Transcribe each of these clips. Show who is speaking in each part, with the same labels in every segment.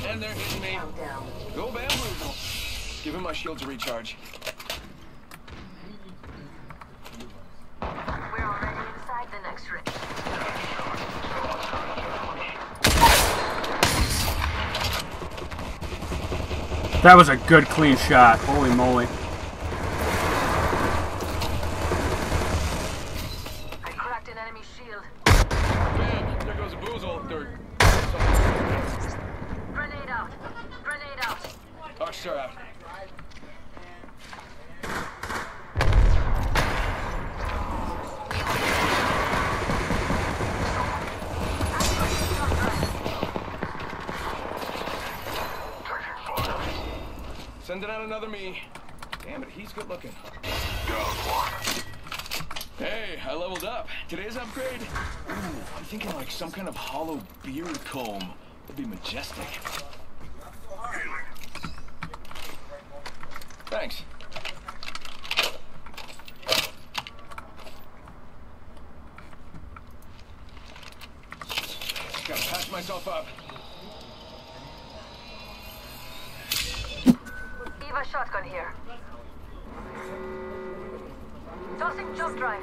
Speaker 1: and they're hitting me. Go bamboozle. Give him my shield to recharge.
Speaker 2: We're already inside the next ring.
Speaker 3: That was a good, clean shot. Holy moly.
Speaker 2: I cracked an enemy shield.
Speaker 1: Bam! There goes a boozle.
Speaker 2: Grenade out. Grenade out.
Speaker 1: Archstar out. Sending out another me. Damn it, he's good looking. Hey, I leveled up. Today's upgrade? Ooh, I'm thinking like some kind of hollow beard comb. Would be majestic. Thanks. Gotta patch myself up.
Speaker 2: Eva shotgun here. Tossing jump drive.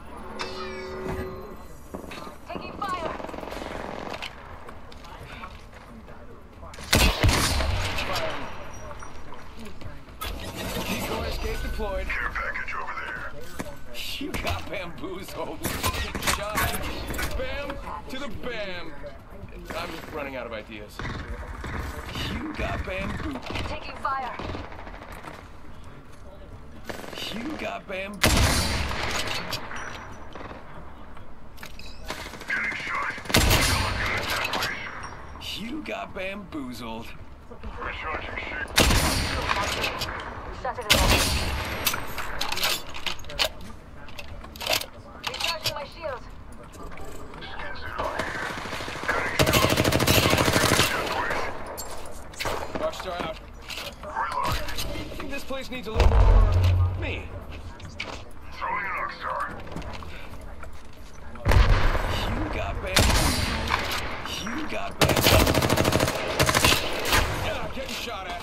Speaker 2: Taking fire.
Speaker 1: Decoy escape deployed.
Speaker 4: Care package over there.
Speaker 1: You got bamboozled. Shot. Bam to the bam. I'm just running out of ideas. You got bamboozled.
Speaker 2: Taking fire.
Speaker 1: You got bamboozled.
Speaker 4: Getting shot.
Speaker 1: You got bamboozled.
Speaker 4: Recharging shit.
Speaker 2: Shut it off. Recharging my shield.
Speaker 4: Skin suit on here.
Speaker 1: Archstar out.
Speaker 4: Reloading.
Speaker 1: I think this place needs a little more me.
Speaker 4: Throwing an Arcstar.
Speaker 1: You got bamboozled. You got bamboozled. Yeah, getting shot at.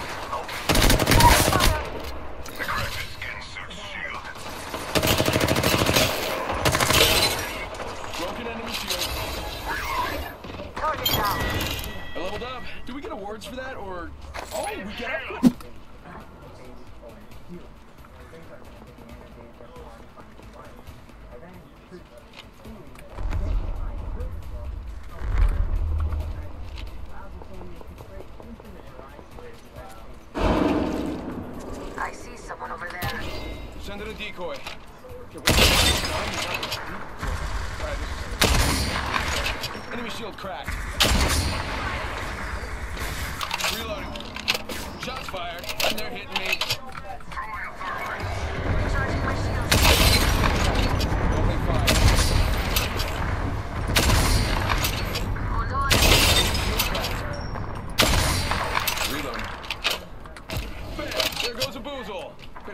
Speaker 4: I cracked his skin suit shield.
Speaker 1: Broken enemy shield.
Speaker 2: Target down.
Speaker 1: I leveled up. Do we get awards for that, or... Oh, we get up.
Speaker 2: I see someone over there.
Speaker 1: Send in a decoy. Enemy shield cracked. Reloading. Shots fired, and they're hitting me.
Speaker 2: Recharging my shield.
Speaker 1: Opening fire.
Speaker 2: Hold on.
Speaker 1: Reloading. Bam! There goes a boozle.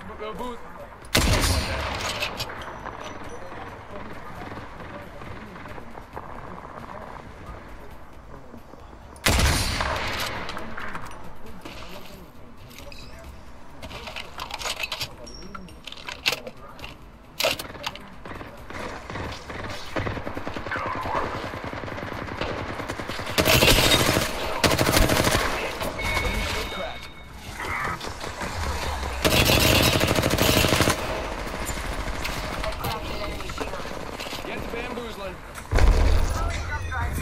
Speaker 1: Get the bamboozling.
Speaker 2: Jump drive.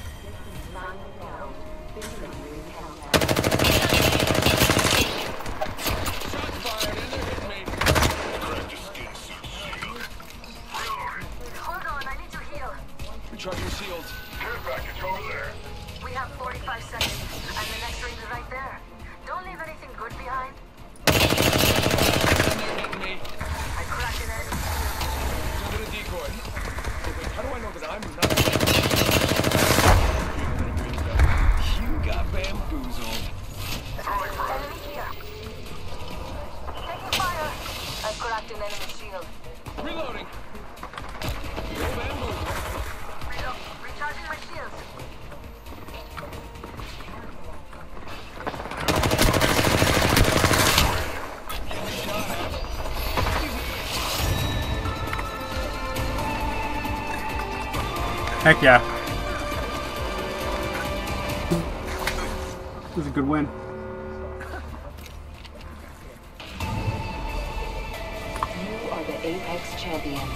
Speaker 1: Shots fired, and they're hitting me.
Speaker 4: Cracked his skin suit shield. Reloading.
Speaker 2: Hold on, I need to heal.
Speaker 1: Recharging shields.
Speaker 4: Care package over there.
Speaker 2: We have 45 seconds, and the next ring is right there. Don't leave anything good behind.
Speaker 1: And they're hitting me.
Speaker 2: I cracked an enemy shield.
Speaker 1: Send in a decoy. Wait, how do I know that I'm not... You got bamboozled.
Speaker 4: Throwing front.
Speaker 2: Enemy here. Taking fire. I cracked an enemy shield.
Speaker 1: Reloading. Go bamboozled.
Speaker 2: Recharging my shields.
Speaker 3: Heck yeah. It was a good win.
Speaker 5: You are the Apex Champions.